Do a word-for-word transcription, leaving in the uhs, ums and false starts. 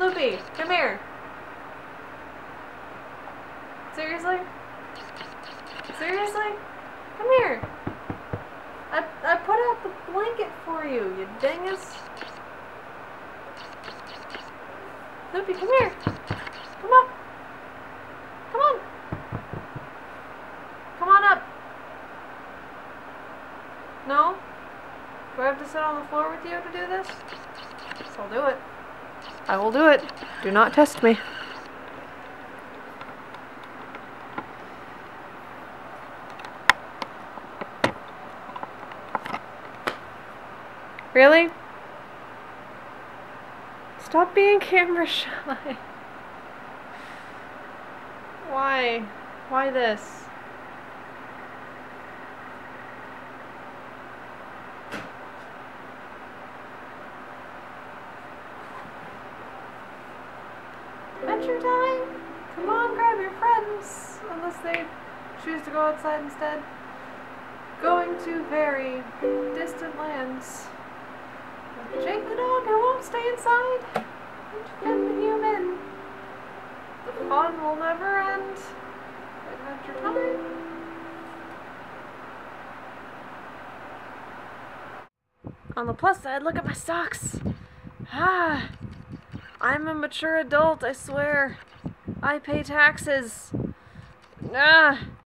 Snoopy, come here. Seriously? Seriously? Come here. I, I put out the blanket for you, you dingus. Snoopy, come here. Come on. Come on. Come on up. No? Do I have to sit on the floor with you to do this? Yes, I'll do it. I will do it. Do not test me. Really? Stop being camera shy. Why? Why this? Adventure time? Come on, grab your friends. Unless they choose to go outside instead. Going to very distant lands. Jake the dog, who won't stay inside. And Finn the human. The fun will never end. Adventure time. On the plus side, look at my socks. Ah. I'm a mature adult, I swear. I pay taxes. Ah.